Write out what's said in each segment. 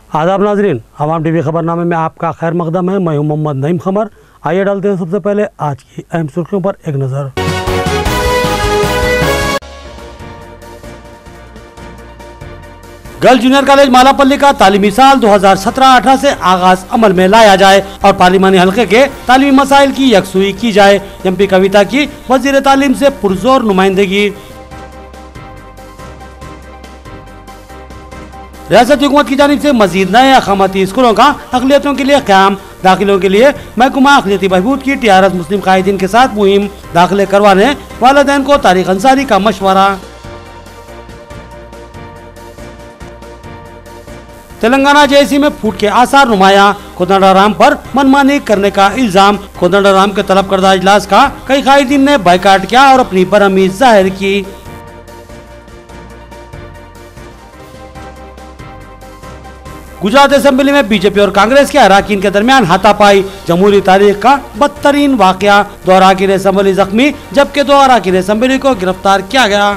आदाब नाजरीन, अवाम टीवी खबरनामे में आपका खैर मकदम है। मैं हूं मोहम्मद नईम खमर। आइए डालते हैं सबसे पहले आज की अहम सुर्खियों पर एक नज़र। गर्ल्स जूनियर कॉलेज मालापल्ली का तालीमी साल 2017-18 से आगाज अमल में लाया जाए और पार्लिमानी हल्के के तालीमी मसाइल की यकसुई की जाए। एमपी कविता की वजीर तालीम से पुरजोर नुमाइंदगी। रियासती हुकूमत की जानिब से मजीद नए अकामती स्कूलों का अक़लियतों के लिए क़याम। दाखिलों के लिए महकमा अक़लियती बहबूद की TRS मुस्लिम कायदीन के साथ मुहिम। दाखिले करवाने वालिदैन को तारिक अंसारी का मशवरा। तेलंगाना JSC में फूट के आसार नुमाया। कोदंडाराम पर मनमानी करने का इल्जाम। कोदंडाराम के तलब करदा इजलास का कई कायदीन ने बाइकाट किया और अपनी बरहमी जाहिर की। गुजरात असेंबली में बीजेपी और कांग्रेस के अराकीन के दरमियान हाथापाई। जमहूरी तारीख का बदतरीन वाकया। 2 अराकीन असेंबली जख्मी जबकि 2 अराकीन असेंबली को गिरफ्तार किया गया।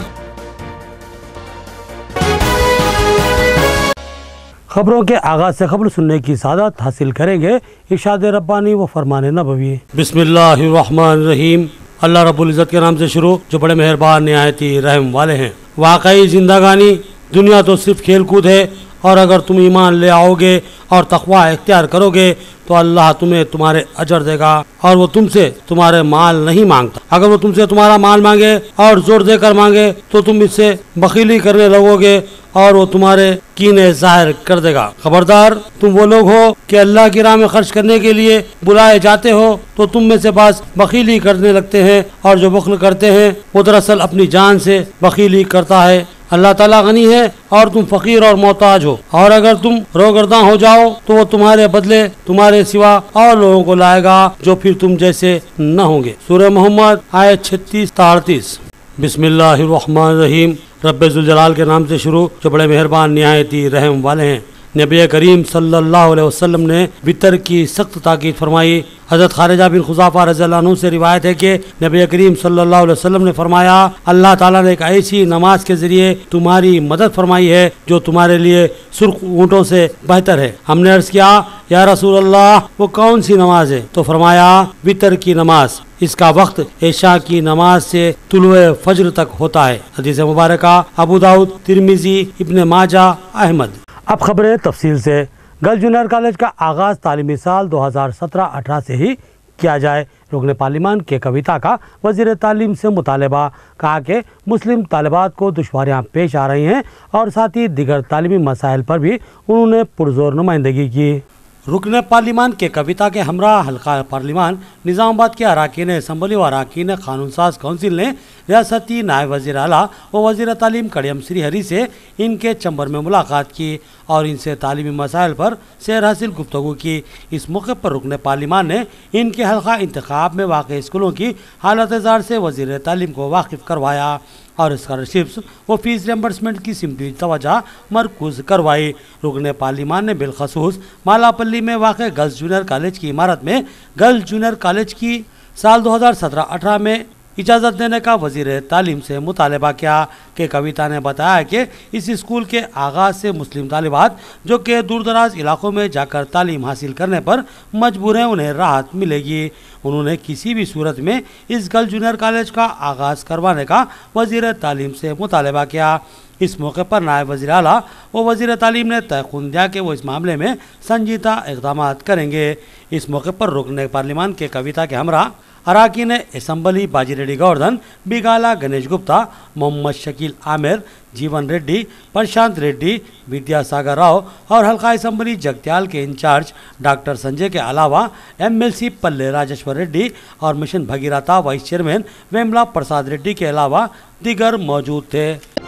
खबरों के आगाज से खबर सुनने की सादत हासिल करेंगे इरशाद रब्बानी व फरमान नबवी। बिस्मिल्लाहिर्रहमानिर्रहीम। अल्लाह रब्बुल इज़्ज़त के नाम से शुरू जो बड़े मेहरबान निहायती रहम वाले हैं। वाकई जिंदगानी दुनिया तो सिर्फ खेल कूद है और अगर तुम ईमान ले आओगे और तक़वा इख्तियार करोगे तो अल्लाह तुम्हें तुम्हारे अजर देगा और वो तुमसे तुम्हारे माल नहीं मांगता। अगर वो तुमसे तुम्हारा माल मांगे और जोर देकर मांगे तो तुम इससे बखीली करने लगोगे और वो तुम्हारे कीने जाहिर कर देगा। खबरदार, तुम वो लोग हो कि अल्लाह की राह में खर्च करने के लिए बुलाए जाते हो तो तुम में से बास बखीली करने लगते हैं और जो बख्ल करते हैं वो दरअसल अपनी जान से बखीली करता है। अल्लाह ताला गनी है और तुम फकीर और मोहताज हो और अगर तुम रोगर्दां हो जाओ तो वो तुम्हारे बदले तुम्हारे सिवा और लोगों को लाएगा जो फिर तुम जैसे न होंगे। सूरह मोहम्मद आयत 36-38। बिस्मिल्लाहिर्रहमानिर्रहीम। रब्बे जुल जलाल के नाम से शुरू जो बड़े मेहरबान निहायती रहम वाले हैं। नबी करीम सल्लल्लाहु अलैहि वसल्लम ने वितर की सख्त ताकीद फरमाई। हज़रत खारिजा बिन खुज़ाफ़ा रज़ियल्लाहु अन्हु से रिवायत है कि नबी करीम सल्लल्लाहु अलैहि वसल्लम ने फरमाया, अल्लाह ताला ने एक ऐसी नमाज के जरिए तुम्हारी मदद फरमाई है जो तुम्हारे लिए सुर्ख ऊँटों से बेहतर है। हमने अर्ज़ किया, या रसूल अल्लाह, वो कौन सी नमाज है? तो फरमाया, वितर की नमाज। इसका वक्त इशा की नमाज से तुलुए फज्र तक होता है। हदीस मुबारका अबू दाऊद, तिरमिजी, इब्न माजा, अहमद। अब खबरें तफसील से। गर्ल्स जूनियर कॉलेज का आगाज़ तालीमी साल 2017-18 से ही किया जाए। रुकन पार्लिमान के कविता का वज़ीर तालीम से मुतालबा। कहा कि मुस्लिम तालिबात को दुश्वारियाँ पेश आ रही हैं और साथ ही दीगर तालीमी मसाइल पर भी उन्होंने पुरजोर नुमाइंदगी की। रुकन पार्लिमान के कविता के हमरा हल्का पार्लिमान निज़ामाबाद के अराकीन असम्बली व अराकीन कानून साज काउंसिल ने रियासती नायब वज़ीर आला व वज़ीर तालीम कड़ियम श्रीहरी से इनके चंबर में मुलाकात की और इनसे तालीमी मसाइल पर सैर हासिल गुफ्तगू की। इस मौके पर रुकन पार्लिमान ने इनके हल्का इंतखाब में वाक़ स्कूलों की हालत ज़ार से वज़ीर तालीम को वाकिफ़ करवाया और स्कॉलरशिप्स व फीस रिम्बर्समेंट की सिमती तवज्जो मरकूज़ करवाई। रुकन पार्लिमान ने बिलखसूस मालापल्ली में वाक़ गर्ल्स जूनियर कॉलेज की इमारत में गर्ल्स जूनियर कॉलेज की साल 2017-18 में इजाज़त देने का वज़ीर तालीम से मुतालबा किया कि कविता ने बताया कि इस स्कूल के आगाज़ से मुस्लिम तालिबात जो कि दूर दराज इलाकों में जाकर तालीम हासिल करने पर मजबूर हैं उन्हें राहत मिलेगी। उन्होंने किसी भी सूरत में इस गर्ल्स जूनियर कॉलेज का आगाज़ करवाने का वज़ीर तालीम से मुतालबा किया। इस मौके पर नायब वज़ीर आला व वज़ीर तालीम ने तयक़ुन दिया कि वो इस मामले में संजीदा इक़दाम करेंगे। इस मौके पर रुकन पार्लिमान के कविता के हमरा अराकीन असम्बली बाजीरेड्डी गोवर्धन, बिगाला गणेश गुप्ता, मोहम्मद शकील आमिर, जीवन रेड्डी, प्रशांत रेड्डी, विद्यासागर राव और हल्का असम्बली जगत्याल के इंचार्ज डॉक्टर संजय के अलावा MLC पल्ले राजेश्वर रेड्डी और mission Bhagiratha vice chairman Vemula Prasad Reddy के अलावा दीगर मौजूद थे।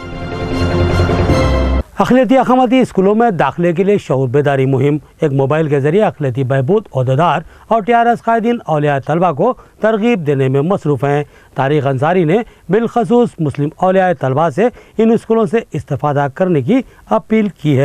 अक़लियती अकामती स्कूलों में दाखिले के लिए शऊर बेदारी मुहिम। एक मोबाइल के जरिए अक़लियती बहबूद ओहदेदार और TRS कायदीन औलिया तलबा को तरगीब देने में मसरूफ़ हैं। तारिक अंसारी ने बिलखसूस मुस्लिम औलिया तलबा से इन स्कूलों से इस्तेफ़ादा करने की अपील की है।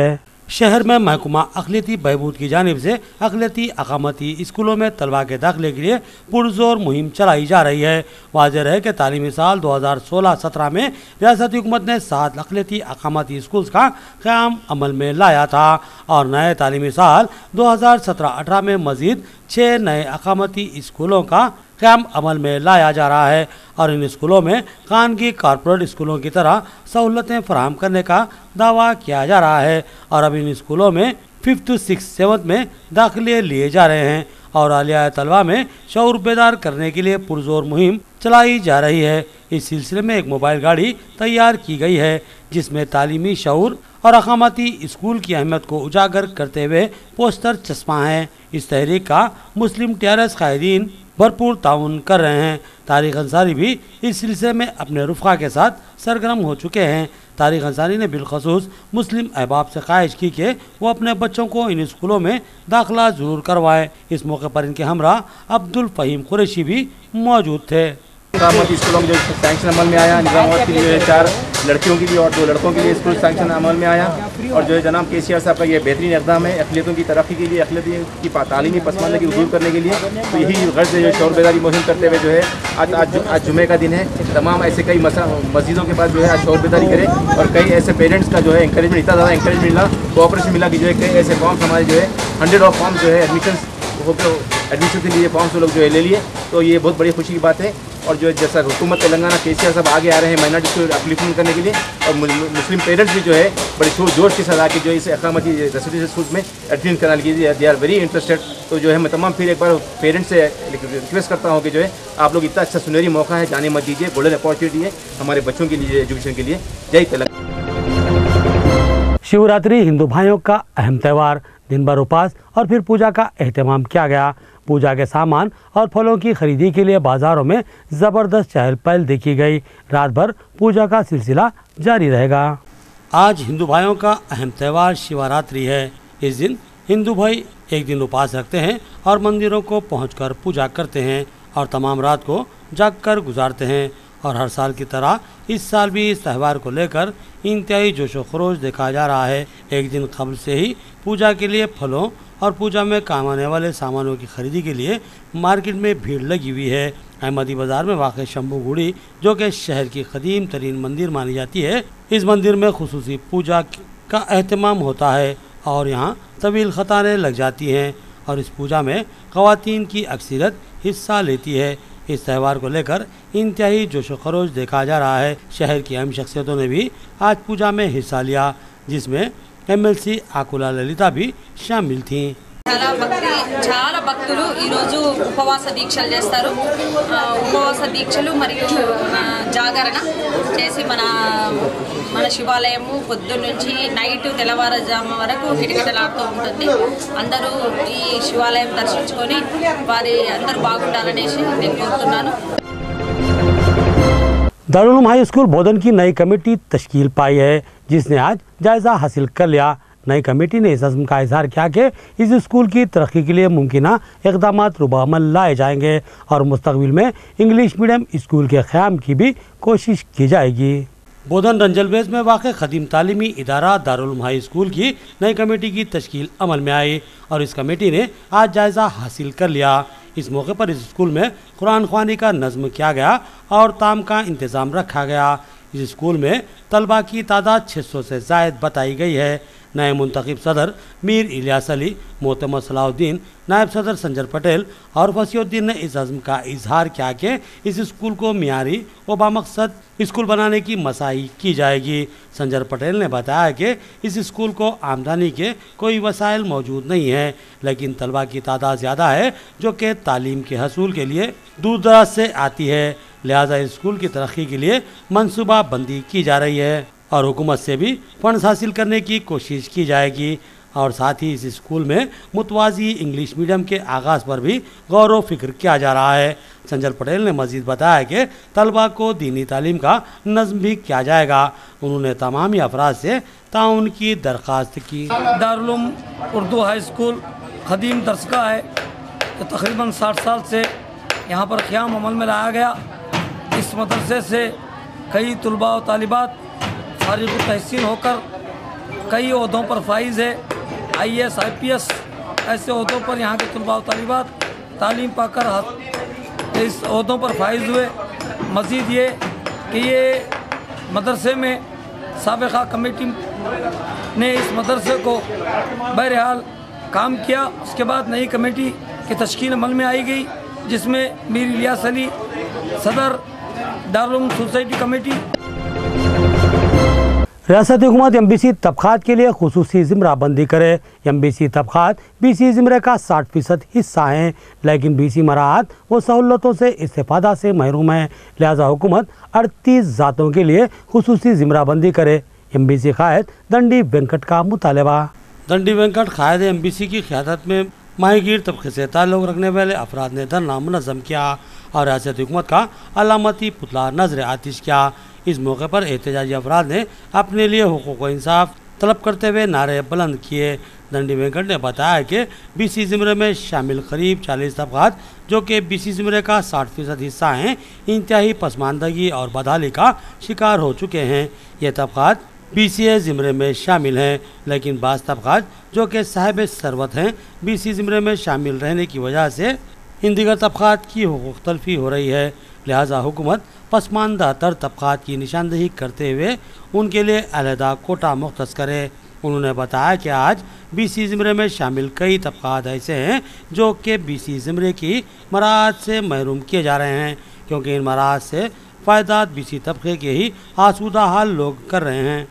शहर में महकमा अक़लियती बहबूद की जानिब से अक़लियती अक़ामती स्कूलों में तलबा के दाखिले के लिए पुरजोर मुहिम चलाई जा रही है। वाज़ेह है कि तालीमी साल 2016-17 में रियासती हुकूमत ने 7 अक़लियती अक़ामती स्कूल्स का क़याम अमल में लाया था और नए तालीमी साल 2017-18 में मज़ीद 6 नए अक़ामती स्कूलों का क़याम अमल में लाया जा रहा है और इन स्कूलों में खानगी कॉरपोरेट स्कूलों की तरह सहूलतें फराहम करने का दावा किया जा रहा है और अब इन स्कूलों में 5th, 6th, 7th में दाखिले लिए जा रहे हैं और आलिया तलबा में शऊर बेदार करने के लिए पुरजोर मुहिम चलाई जा रही है। इस सिलसिले में एक मोबाइल गाड़ी तैयार की गई है जिसमें तालीमी शऊर और अक़ामती स्कूल की अहमियत को उजागर करते हुए पोस्टर चस्पा हैं। इस तहरीक का मुस्लिम TRS कायदीन भरपूर ताउन कर रहे हैं। तारिक अंसारी भी इस सिलसिले में अपने रुफ़ा के साथ सरगर्म हो चुके हैं। तारिक अंसारी ने बिलखसूस मुस्लिम अहबाब से ख्वाहिश की कि वो अपने बच्चों को इन स्कूलों में दाखिला ज़रूर करवाएं। इस मौके पर इनके हमरा अब्दुल फ़हीम कुरैशी भी मौजूद थे। स्कूलों में जो सैंक्शन अमल में आया, निज़ामाबाद के लिए 4 लड़कियों के लिए और 2 लड़कों के लिए स्कूल सैंक्शन अमल में आया और जो है जनाब KCR साहब का ये बेहतरीन इक़दाम है अक़लियतों की तरक्की के लिए, अक़लियत की तालीमी पसमानदगी की दूर करने के लिए। तो यही गर्ज है जो शऊर बेदारी मुहिम करते हुए जो है आज जुमे का दिन है। तमाम ऐसे कई मस्जिदों के पास जो है आज शऊर बेदारी करें और कई ऐसे पेरेंट्स का जो है इंकरेजमेंट, इतना ज़्यादा इंकरेजमेंट मिला, कोऑपरेशन मिला कि जो है कई ऐसे फॉर्म्स हमारे जो है 100 ऑफ फॉर्म्स जो है एडमिशन के लिए फॉर्म्स लोग जो है ले लिए। तो ये बहुत बड़ी खुशी की बात है और जो जैसा हुकूमत तेलंगाना KCR सब आगे आ रहे हैं माइनॉरिटी को अपलिफ्टमेंट करने के लिए और मुस्लिम पेरेंट्स भी जो है बड़े जोश के साथ आके जो इस अक़ामती रेसिडेंशियल स्कूल में एडमिशन कराने के लिए दे आर वेरी इंटरेस्टेड। तो जो है मैं तमाम फिर एक बार पेरेंट्स से रिक्वेस्ट करता हूँ कि जो है आप लोग इतना अच्छा सुनहरी मौका है, जाने मत दीजिए, गोल्डन अपॉर्चुनिटी है हमारे बच्चों के लिए एजुकेशन के लिए। जय तेलंगाना। शिवरात्रि हिंदू भाइयों का अहम त्यौहार, दिन भर उपास और फिर पूजा का एहतमाम किया गया। पूजा के सामान और फलों की खरीदी के लिए बाजारों में ज़बरदस्त चहल पहल देखी गई। रात भर पूजा का सिलसिला जारी रहेगा। आज हिंदू भाइयों का अहम त्यौहार शिवरात्रि है। इस दिन हिंदू भाई एक दिन उपास रखते हैं और मंदिरों को पहुंचकर पूजा करते हैं और तमाम रात को जागकर गुजारते हैं और हर साल की तरह इस साल भी इस त्यौहार को लेकर इंतहाई जोश व खरोश देखा जा रहा है। एक दिन कबल से ही पूजा के लिए फलों और पूजा में काम आने वाले सामानों की खरीदी के लिए मार्केट में भीड़ लगी हुई है। अहमदी बाज़ार में वाक़ शंभू गुड़ी, जो कि शहर की कदीम तरीन मंदिर मानी जाती है, इस मंदिर में खुसूसी पूजा का एहतमाम होता है और यहाँ तवील क़तारें लग जाती हैं और इस पूजा में ख़वातीन की अक्सरियत हिस्सा लेती है। इस त्यौहार को लेकर इंतहाई जोश व खरोश देखा जा रहा है। शहर की अहम शख्सियतों ने भी आज पूजा में हिस्सा लिया, जिसमें MLC आकुला ललिता भी शामिल थीं। చాలా భక్తులు ఈరోజు ఉపవాస దీక్షలు చేస్తారు. ఉపవాస దీక్షలు మరియు జాగరణ చేసి మన శివాలయము పొద్దున్న నుంచి నైట్ తెల్లవారుజాము వరకు కిటకిటలాడుతూ ఉంటుంది. అందరూ ఈ శివాలయం దర్శించుకొని వారి అందరూ బాగుండాలనేసి నేను కోరుతున్నాను. दारुल उलूम हाई स्कूल बोधन की नई कमेटी तश्कील पाई है, जिसने आज जायज़ा हासिल कर लिया। नई कमेटी ने इस अज़्म का इजहार किया कि इस स्कूल की तरक्की के लिए मुमकिना इक़दामात रुबाअमल लाए जाएंगे और मुस्तक़बिल में इंग्लिश मीडियम स्कूल के क़याम की भी कोशिश की जाएगी। बोधन रंजलबेज में वाक़ ख़दीम तालीमी इदारा दारुल उलूम हाई स्कूल की नई कमेटी की तश्कील अमल में आई और इस कमेटी ने आज जायज़ा हासिल कर लिया। इस मौके पर इस स्कूल में कुरान ख्वानी का नज़्म किया गया और ताम का इंतज़ाम रखा गया। इस स्कूल में तलबा की तादाद 600 से ज़ायद बताई गई है। नए मुंतखब सदर मीर इलियास अली, मोहतमद सलाहुद्दीन, नायब सदर संजर पटेल और फसीउद्दीन ने इस अज़्म का इजहार किया कि इस स्कूल को मियारी व बामकसद स्कूल बनाने की मसाई की जाएगी। संजर पटेल ने बताया कि इस स्कूल को आमदनी के कोई वसाइल मौजूद नहीं है, लेकिन तलबा की तादाद ज़्यादा है जो कि तालीम के हसूल के लिए दूर दराज से आती है। लिहाजा इस स्कूल की तरक्की के लिए मनसूबा बंदी की जा रही है और हुकूमत से भी फंड्स हासिल करने की कोशिश की जाएगी और साथ ही इस स्कूल में मुतवाज़ी इंग्लिश मीडियम के आगाज़ पर भी गौर व फिक्र किया जा रहा है। संजर पटेल ने मज़ीद बताया कि तलबा को दीनी तालीम का नज़्म भी किया जाएगा। उन्होंने तमामी अफराद से ताउन की दरख्वास्त की। दारुल उलूम उर्दू हाई स्कूल ख़दीम दरसगाह है तो तकरीबन 60 साल से यहाँ पर क़याम अमल में लाया गया। इस मदरसे से कई तुलबा और तालिबात फारिग तहसील होकर कई ओहदों पर फाइज है, IAS IPS ऐसे ओहदों पर यहाँ के तलबा व तालिबात तालीम पाकर इस ओहदों पर फाइज हुए। मज़ीद ये कि ये मदरसे में साबिक़ा कमेटी ने इस मदरसे को बहरहाल काम किया। उसके बाद नई कमेटी की तश्कील अमल में आई गई, जिसमें मीर इलियास अली सदर दारुल सोसाइटी कमेटी। रियासती हुकूमत MBC तबक़ात के लिए खुसूसी ज़िमरा बंदी करे। MBC तबक़ात BC ज़िमरे का 60% हिस्सा हैं, लेकिन BC मराहत व सहूलतों से इस्तेफ़ादा से महरूम है। लिहाजा हुकूमत 38 ज़ातों के लिए खुसूसी ज़िमरा बंदी करे। MBC कायद दंडी वेंकट का मुतालबा। दंडी वेंकट कायद MBC की क़यादत में माहीगीर तबके से ताल्लुक़ रखने वाले अफराद ने धरना मुनज़्ज़म किया और रियासती हुकूमत का अलामती पुतला नजर आतिश किया। इस मौके पर एहतजाजी अफराद ने अपने लिए हुकूक़ व इंसाफ तलब करते हुए नारे बुलंद किए। दंडी वेंकट ने बताया कि BC ज़िमरे में शामिल करीब 40 तबक़ात जो कि BC ज़िमरे का 60% हिस्सा हैं, इंतहाई पसमानदगी और बदहाली का शिकार हो चुके हैं। ये तबक़ात BCA ज़िमरे में शामिल हैं, लेकिन बाज़ तबक़ात जो कि साहिब सरवत हैं BC ज़िमरे में शामिल रहने की वजह से इन दीगर तबक़ात की हुकूक़ तलफ़ी हो रही है। लिहाजा हुकूमत पसमानदा तर तबक़ात की निशानदही करते हुए उनके लिए अलहदा कोटा मुख्तस करे। उन्होंने बताया कि आज BC ज़िमरे में शामिल कई तबक़ात ऐसे हैं जो कि BC ज़िमरे की मराहत से महरूम किए जा रहे हैं, क्योंकि इन मराहत से फ़ायदा BC तबक़े के ही आसूदा हाल लोग कर रहे हैं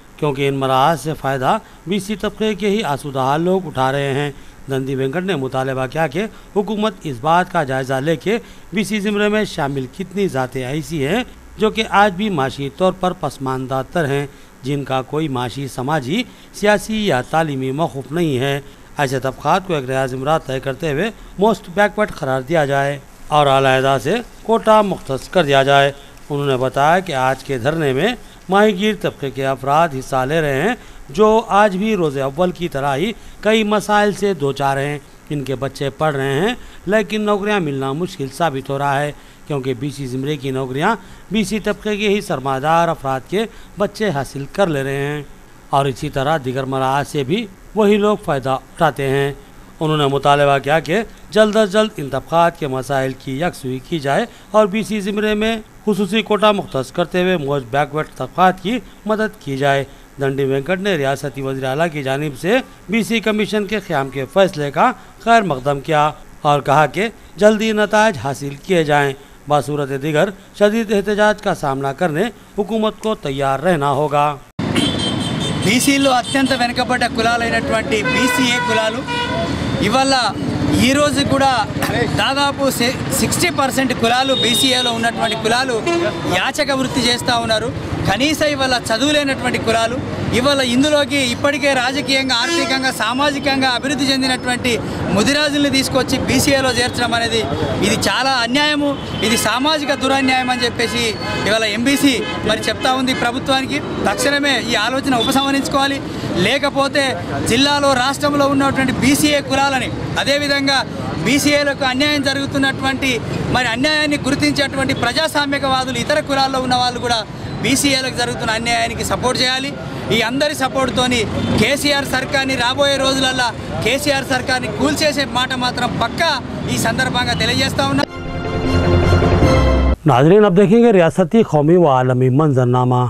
लोग उठा रहे हैं। दंडी वेंकट ने मुतालबा किया कि हुकूमत इस बात का जायज़ा ले कि BC ज़िमरे में शामिल कितनी ज़ातें ऐसी हैं जो कि आज भी माशी तौर पर पसमानदा तर हैं, जिनका कोई माशी, समाजी, सियासी या तालीमी मौक़िफ़ नहीं है। ऐसे तबक़ात को एक रियाया ज़िमरा तय करते हुए मोस्ट बैकवर्ड करार दिया जाए और अलहदा से कोटा मुख्तस कर दिया जाए। उन्होंने बताया कि आज के धरने में माहीगीर तबके के अफराद हिस्सा ले रहे हैं जो आज भी रोज़े अव्वल की तरह ही कई मसाइल से दो चार हैं। इनके बच्चे पढ़ रहे हैं, लेकिन नौकरियां मिलना मुश्किल साबित हो रहा है, क्योंकि BC ज़िमरे की नौकरियां BC तबके के ही सरमादार अफराद के बच्चे हासिल कर ले रहे हैं और इसी तरह दीगर मराहत से भी वही लोग फ़ायदा उठाते हैं। उन्होंने मुतालबा किया कि जल्द अज जल्द इन तबक़ात के मसाइल की यकसुई की जाए और BC ज़िमरे में खुसूसी कोटा मुख्तस करते हुए मोस्ट बैकवर्ड तबक़ात की मदद की जाए। दंडी वेंकट ने रियासती वज़ीर आला की जानिब से BC कमीशन के क़याम के फ़ैसले का खैर मक़दम किया और कहा कि जल्दी नताइज हासिल किए जाएँ। बासूरत दिगर शदीद एहतजाज का सामना करने हुकूमत को तैयार रहना होगा। BCలో అత్యంత వెనుకబడ్డ కులాలైనటువంటి BCA కులాలు ఇవాళ ఈ రోజు కూడా దాదాపు 60% కులాలు BCAలో ఉన్నటువంటి కులాలు యాచక వృత్తి చేస్తూ ఉన్నారు. కనీసం ఇవాళ చదువులేనటువంటి కులాలు ఇవాళ ఇందులోకి ఇప్పటికే రాజకీయంగా, ఆర్థికంగా, సామాజికంగా అభివృద్ధి చెందినటువంటి ముదిరాజుల్ని తీసుకొచ్చి BCAలో చేర్చడం అనేది ఇది చాలా అన్యాయము, ఇది సామాజిక దురన్యాయం అని చెప్పేసి ఇవాళ MBC మరి చెప్తా ఉంది ప్రభుత్వానికి. తక్షణమే ఈ ఆలోచన ఉపసంహరించుకోవాలి. లేకపోతే జిల్లాలో, రాష్ట్రంలో ఉన్నటువంటి BCA కులాలని, అదేవిధంగా BCAలకు అన్యాయం జరుగుతున్నటువంటి మరి అన్యాయాన్ని గుర్తించేటువంటి ప్రజాస్వామ్యవాదులు, ఇతర కులాల్లో ఉన్న వాళ్ళు కూడా BCAలకు జరుగుతున్న అన్యాయానికి సపోర్ట్ చేయాలి. ఈ అందరి సపోర్ట్తోని కేసీఆర్ సర్కార్ని రాబోయే రోజులల్లో కేసీఆర్ సర్కార్ని కూల్చేసే మాట మాత్రం పక్కా ఈ సందర్భంగా తెలియజేస్తా ఉన్నా. नाज़रीन, अब देखेंगे रियासती, कौमी व आलमी मंजरनामा।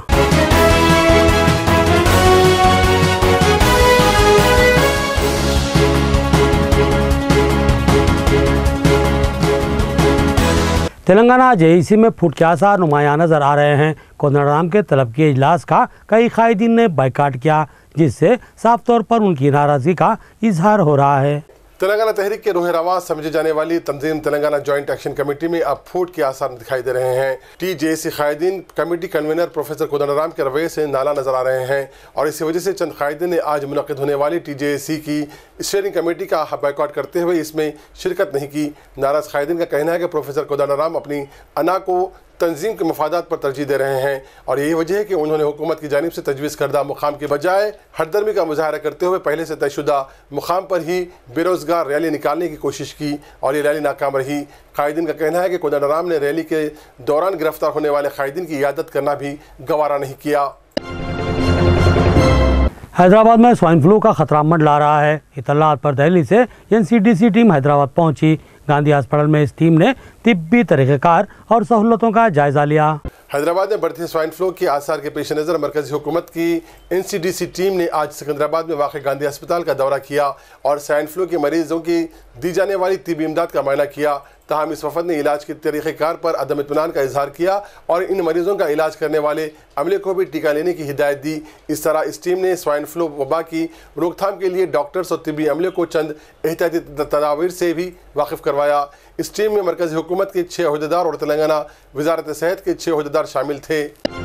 तेलंगाना JEC में फूट के आसार नुमायां नजर आ रहे हैं। कोदंडराम के तलब के इजलास का कई कायदीन ने बाइकाट किया, जिससे साफ तौर पर उनकी नाराजगी का इजहार हो रहा है। तेलंगाना तहरीक के रूह रवां समझी जाने वाली तंजीम तेलंगाना जॉइंट एक्शन कमेटी में अब फूट के आसार दिखाई दे रहे हैं। TJC कायदीन कमेटी कन्वीनर प्रोफेसर कोदंडराम के रवैये से नाला नजर आ रहे हैं और इसी वजह से चंद कायदीन ने आज मुनक़िद होने वाली TJC की स्टीयरिंग कमेटी का बाइकआउट करते हुए इसमें शिरकत नहीं की। नाराज कायदीन का कहना है कि प्रोफेसर कोदंडराम अपनी अना को तंजीम के मफादात पर तरजीह दे रहे हैं और यही वजह है कि उन्होंने हुकूमत की जानिब से तजवीज़ करदा मुकाम के बजाय हरदर्मी का मुजाहरा करते हुए पहले से तयशुदा मुकाम पर ही बेरोज़गार रैली निकालने की कोशिश की और ये रैली नाकाम रही। कायदीन का कहना है कि कोदंडराम ने रैली के दौरान गिरफ्तार होने वाले कायदीन की इयादत करना भी गवारा नहीं किया। हैदराबाद में स्वाइन फ्लू का खतरा मंडरा रहा है। इत्तलात पर दिल्ली से एनसीडीसी टीम हैदराबाद पहुंची। गांधी अस्पताल में इस टीम ने तिब्बी तरीक़ेकार और सहूलतों का जायजा लिया। हैदराबाद में बढ़ते स्वाइन फ्लू के आसार के पेश नज़र मरकजी हुकूमत की एनसीडीसी टीम ने आज सिकंदराबाद में वाक़ गांधी अस्पताल का दौरा किया और स्वाइन फ्लू के मरीजों की दी जाने वाली तिब्बी इमदाद का मुआयना किया। ताहम इस वफद ने इलाज के तरीक़ेकार पर अदम इत्मीनान का इजहार किया और इन मरीजों का इलाज करने वाले अमले को भी टीका लेने की हिदायत दी। इस तरह इस टीम ने स्वाइन फ्लू वबा की रोकथाम के लिए डॉक्टर्स और तिब्बी अमले को चंद एहतियाती तदाबीर से भी वाकिफ़ करवाया। इस टीम में मरकजी हुकूमत के 6 अहदेदार और तेलंगाना वजारत सेहत के 6 अहदेदार शामिल थे।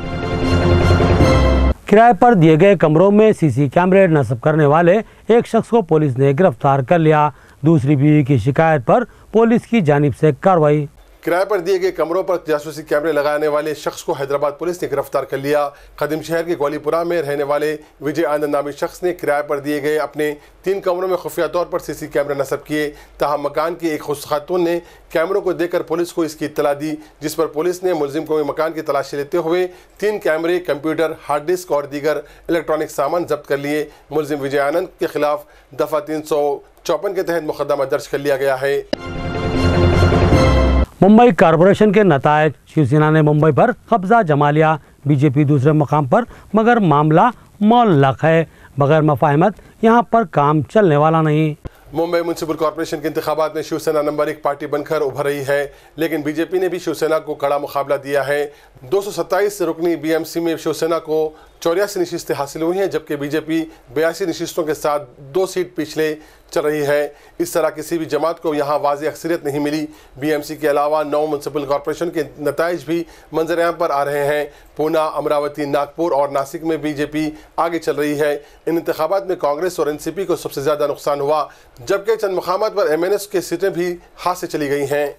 किराए पर दिए गए कमरों में सीसी कैमरे नस्ब करने वाले एक शख्स को पुलिस ने गिरफ्तार कर लिया। दूसरी बीवी की शिकायत पर पुलिस की जानिब से कार्रवाई। किराए पर दिए गए कमरों पर जासूसी कैमरे लगाने वाले शख्स को हैदराबाद पुलिस ने गिरफ्तार कर लिया। खदीम शहर के गोलीपुरा में रहने वाले विजय आनंद नामी शख्स ने किराए पर दिए गए अपने 3 कमरों में खुफिया तौर पर सीसी कैमरे नस्ब किए। ताहम मकान की एक खुश खातून ने कैमरों को देखकर पुलिस को इसकी इत्तला दी, जिस पर पुलिस ने मुलजिम को मकान की तलाशी लेते हुए 3 कैमरे, कंप्यूटर, हार्ड डिस्क और दीगर इलेक्ट्रॉनिक सामान जब्त कर लिए। मुलजिम विजय आनंद के खिलाफ दफ़ा 354 के तहत मुकदमा दर्ज कर लिया गया है। मुंबई कॉरपोरेशन के नतायज, शिवसेना ने मुंबई पर कब्जा जमा लिया। बीजेपी दूसरे मकाम पर, मगर मामला मुअल्लक है। बगैर मफाहमत यहाँ पर काम चलने वाला नहीं। मुंबई म्यूनसिपल कॉर्पोरेशन के इंतखाबात में शिवसेना नंबर 1 पार्टी बनकर उभर रही है, लेकिन बीजेपी ने भी शिवसेना को कड़ा मुकाबला दिया है। 227 रुकनी बीएमसी में शिवसेना को 84 नशिस्तें हासिल हुई हैं, जबकि बीजेपी 82 नशिस्तों के साथ 2 सीट पिछले चल रही है। इस तरह किसी भी जमात को यहाँ वाज़ेह अक्सरियत नहीं मिली। बीएमसी के अलावा 9 म्यूनसिपल कॉर्पोरेशन के नताइज भी मंजर-ए-आम पर आ रहे हैं। पूना, अमरावती, नागपुर और नासिक में बीजेपी आगे चल रही है। इन इंतखाबात में कांग्रेस और एनसीपी को सबसे ज़्यादा नुकसान हुआ, जबकि चंद मकामात पर एमएनएस के सीटें भी हाथ से चली गई हैं।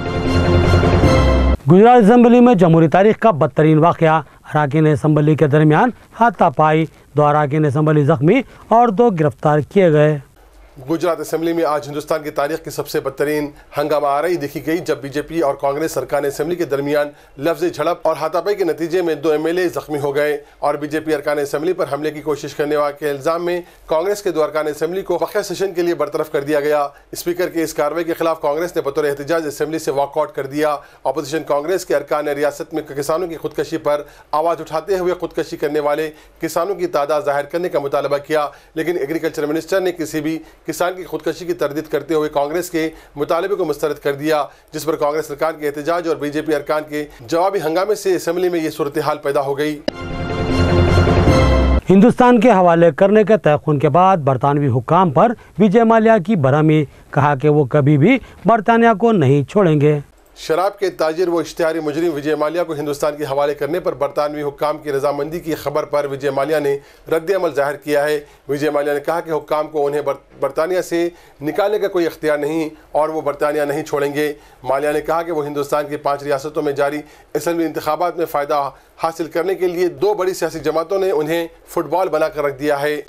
गुजरात असम्बली में जमहूरी तारीख का बदतरीन वाक़या। अरकान असम्बली के दरमियान हाथापाई, 2 अरकान असम्बली जख्मी और 2 गिरफ्तार किए गए। गुजरात असेंबली में आज हिंदुस्तान की तारीख की सबसे बदतरीन हंगामा आरई देखी गई, जब बीजेपी और कांग्रेस अरकान असेंबली के दरमियान लफ्ज़ी झड़प और हाथापाई के नतीजे में 2 एमएलए जख्मी हो गए और बीजेपी अरकान असेंबली पर हमले की कोशिश करने के इल्ज़ाम में कांग्रेस के 2 अरकान असेंबली को बकाया सेशन के लिए बरतरफ कर दिया गया। स्पीकर की इस कार्रवाई के खिलाफ कांग्रेस ने बतौर एहतजाज असेंबली से वॉकआउट कर दिया। अपोजिशन कांग्रेस के अरकान ने रियासत में किसानों की खुदकशी पर आवाज़ उठाते हुए खुदकशी करने वाले किसानों की तादाद जाहिर करने का मुतालबा किया, लेकिन एग्रीकल्चर मिनिस्टर ने किसी भी किसान की खुदकशी की तरदीद करते हुए कांग्रेस के मुतालबे को मुस्तरद कर दिया, जिस पर कांग्रेस अरकान के एहतजाज और बीजेपी अरकान के जवाबी हंगामे से असेंबली में ये सूरत हाल पैदा हो गई। हिंदुस्तान के हवाले करने के तयक़ुन के बाद बरतानवी हुक्काम पर विजय माल्या की बरहमी। कहा कि वो कभी भी बरतानिया को नहीं छोड़ेंगे। शराब के ताजिर व इश्तिहारी मुजरिम विजय माल्या को हिंदुस्तान के हवाले करने पर बरतानवी हुक्काम की रजामंदी की खबर पर विजय माल्या ने रद्द-ए-अमल जाहिर किया है। विजय माल्या ने कहा कि हुक्काम को उन्हें बरतानिया से निकालने का कोई इख्तियार नहीं और वो बरतानिया नहीं छोड़ेंगे। माल्या ने कहा कि वो हिंदुस्तान की 5 रियासतों में जारी असेंबली इंतखाबात में फ़ायदा हासिल करने के लिए 2 बड़ी सियासी जमातों ने उन्हें फुटबॉल बनाकर रख दिया है।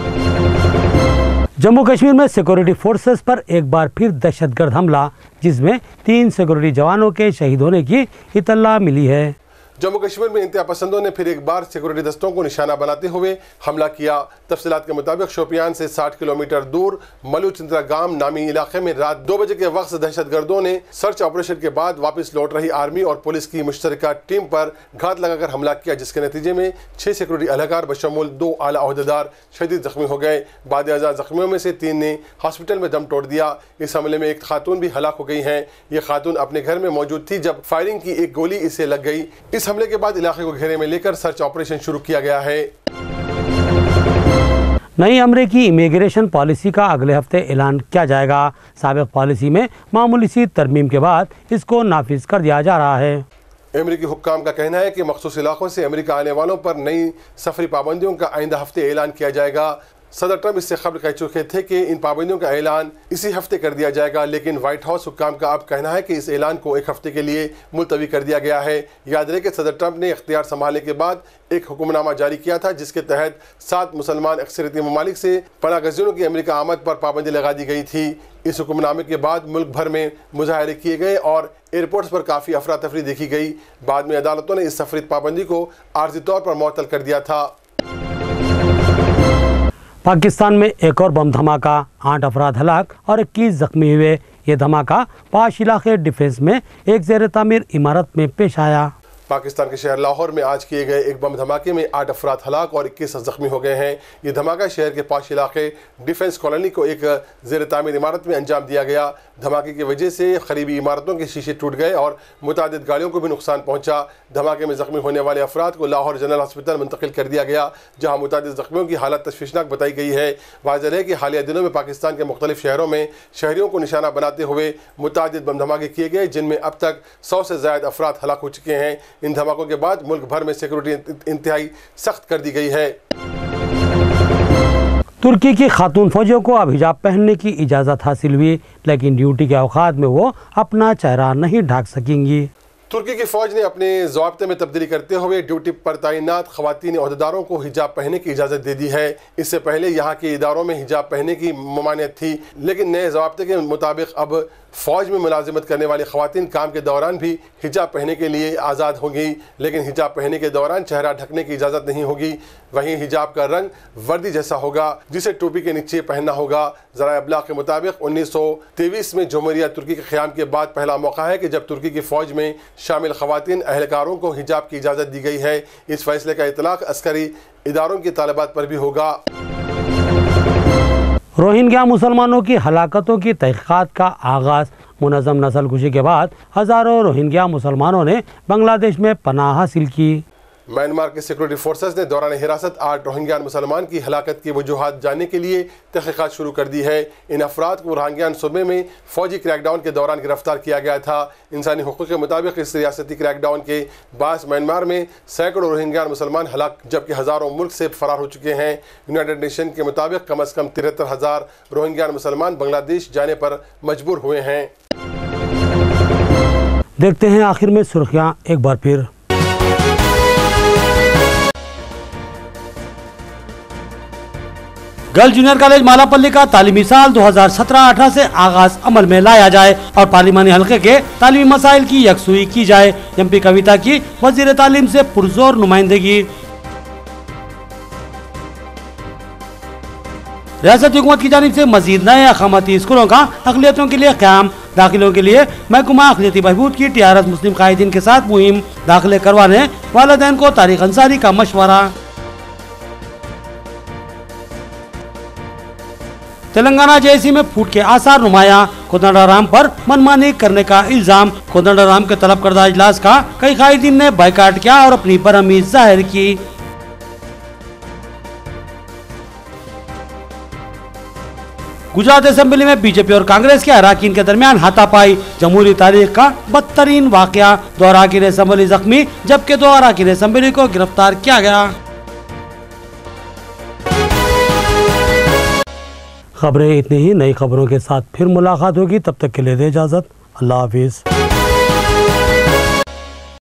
जम्मू कश्मीर में सिक्योरिटी फोर्सेस पर एक बार फिर दहशतगर्द हमला, जिसमें 3 सिक्योरिटी जवानों के शहीद होने की इत्तला मिली है। जम्मू कश्मीर में इंतहा पसंदों ने फिर एक बार सिक्योरिटी दस्तों को निशाना बनाते हुए हमला किया। तफसीलात के मुताबिक शोपियान से 60 किलोमीटर दूर मलूचिंद्रा गांव नामी इलाके में रात 2 बजे के वक्त दहशतगर्दों ने सर्च ऑपरेशन के बाद वापस लौट रही आर्मी और पुलिस की मुश्तरका टीम पर घात लगाकर हमला किया, जिसके नतीजे में 6 सिक्योरिटी एहलकार बशमूल 2 आला अहदेदार शदीद जख्मी हो गए। बाद जख्मियों में से 3 ने हॉस्पिटल में दम तोड़ दिया। इस हमले में एक खातून भी हलाक हो गई हैं। ये खातून अपने घर में मौजूद थी जब फायरिंग की एक गोली इसे लग गई। इस हमले के बाद इलाके को घेरे में लेकर सर्च ऑपरेशन शुरू किया गया है। नई अमेरिकी इमिग्रेशन पॉलिसी का अगले हफ्ते ऐलान किया जाएगा। साबिक़ पॉलिसी में मामूली सी तरमीम के बाद इसको नाफिज कर दिया जा रहा है। अमेरिकी हुक्काम का कहना है कि मखसूस इलाकों से अमेरिका आने वालों पर नई सफरी पाबंदियों का आइंदा हफ्ते ऐलान किया जाएगा। सदर ट्रंप इससे खबर कह चुके थे कि इन पाबंदियों का ऐलान इसी हफ्ते कर दिया जाएगा, लेकिन व्हाइट हाउस हुक्काम का अब कहना है कि इस ऐलान को 1 हफ्ते के लिए मुलतवी कर दिया गया है। याद रहे कि सदर ट्रंप ने इख्तियार संभालने के बाद एक हुक्मनामा जारी किया था, जिसके तहत 7 मुसलमान अक्सरियती ममालिक से पनाहगज़ीरों की अमेरिका आमद पर पाबंदी लगा दी गई थी। इस हुक्मनामे के बाद मुल्क भर में मुजाहरे किए गए और एयरपोर्ट्स पर काफ़ी अफरा तफरी देखी गई। बाद में अदालतों ने इस सफरी पाबंदी को आर्जी तौर पर मुअत्तल कर दिया था। पाकिस्तान में एक और बम धमाका, 8 अफराद हलाक और 21 जख्मी हुए। ये धमाका पाश इलाके डिफेंस में एक ज़ेर तामीर इमारत में पेश आया। पाकिस्तान के शहर लाहौर में आज किए गए एक बम धमाके में 8 अफराद हलाक और 21 जख्मी हो गए हैं। ये धमाका शहर के पाश इलाके डिफेंस कॉलोनी को एक ज़ेर तामीर इमारत में अंजाम दिया गया। धमाके की वजह से करीबी इमारतों के शीशे टूट गए और मुतादिद गाड़ियों को भी नुकसान पहुंचा। धमाके में जख्मी होने वाले अफराद को लाहौर जनरल हॉस्पिटल मुंतकिल कर दिया गया, जहाँ मुतादिद जख्मियों की हालत तशवीशनाक बताई गई है। वाज़ेह है कि हालिया दिनों में पाकिस्तान के मुख्तलिफ शहरों में शहरियों को निशाना बनाते हुए मुतादिद बम धमाके किए गए, जिनमें अब तक 100 से ज़ायद अफराद हलाक हो चुके हैं। इन धमाकों के बाद मुल्क भर में सिक्योरिटी इंतहाई सख्त कर दी गई है। तुर्की की खातून फौजियों को अब हिजाब पहनने की इजाज़त हासिल हुई, लेकिन ड्यूटी के औकात में वो अपना चेहरा नहीं ढक सकेंगी। तुर्की की फौज ने अपने ज़ाब्ते में तब्दीली करते हुए ड्यूटी पर तैनात ख़वातीन अहदेदारों को हिजाब पहनने की इजाज़त दे दी है। इससे पहले यहाँ के इदारों में हिजाब पहनने की ममानियत थी, लेकिन नए ज़ाब्ते के मुताबिक अब फ़ौज में मुलाजिमत करने वाली ख़वातीन काम के दौरान भी हिजाब पहनने के लिए आज़ाद होंगी, लेकिन हिजाब पहनने के दौरान चेहरा ढकने की इजाज़त नहीं होगी। वहीं हिजाब का रंग वर्दी जैसा होगा, जिसे टोपी के नीचे पहनना होगा। ज़राए अबलाग के मुताबिक 1923 में जमहूरियत तुर्की के क़याम के बाद पहला मौका है कि जब तुर्की की फ़ौज में शामिल ख़वातीन अहलकारों को हिजाब की इजाज़त दी गई है। इस फैसले का इतलाक़ अस्करी इदारों की तालिबात पर भी होगा। रोहिंग्या मुसलमानों की हलाकतों की तहक़ीक़ात का आगाज़। मुनज़्ज़म नस्लकुशी के बाद हज़ारों रोहिंग्या मुसलमानों ने बांग्लादेश में पनाह हासिल की। म्यांमार के सिक्योरिटी फोर्सेस ने दौरान हिरासत 8 रोहिंग्या मुसलमान की हलाकत की वजूहात जानने के लिए तहक़ीक़ात शुरू कर दी है। इन अफराद को रोहिंग्या सूबे में फ़ौजी क्रैकडाउन के दौरान गिरफ्तार किया गया था। इंसानी हुकूक़ के मुताबिक इस रियासती क्रैकडाउन के बायस म्यांमार में सैकड़ों रोहिंग्या मुसलमान हलाक, जबकि हज़ारों मुल्क से फरार हो चुके हैं। यूनाइटेड नेशन के मुताबिक कम अज़ कम 73,000 रोहिंग्या मुसलमान बांग्लादेश जाने पर मजबूर हुए हैं। देखते हैं आखिर में सुर्खियाँ एक बार फिर। गर्ल्स जूनियर कॉलेज मालापल्ली का तालीमी साल 2017-18 से आगाज अमल में लाया जाए और पार्लिमानी हल्के के तालीमी मसाइल की यकसुई की जाए। एमपी कविता की वजीर तालीम से पुरजोर नुमाइंदगी। रियासती हुकूमत की जानिब से मजीद नए अक़ामती स्कूलों का अक़लियतों के लिए क़याम। दाखिलों के लिए महकमा अक़लियती बहबूद की TRS मुस्लिम कायदीन के साथ मुहिम। दाखिले करवाने वालिदैन को तारीख़ अंसारी का मशवरा। तेलंगाना JSC में फूट के आसार नुमाया। कोदंडाराम पर मनमानी करने का इल्जाम। कोदंडाराम के तलब करदा इजलास का कई कायदीन ने बायकाट किया और अपनी बरहमी जाहिर की। गुजरात असेंबली में बीजेपी और कांग्रेस के अराकीन के दरमियान हाथापाई। जमहूरी तारीख का बदतरीन वाकया। 2 अराकीन असेंबली जख्मी, जबकि 2 अराकीन असेंबली को गिरफ्तार किया गया। खबरें इतनी ही। नई खबरों के साथ फिर मुलाकात होगी, तब तक के लिए दे इजाजत। अल्लाह हाफिज।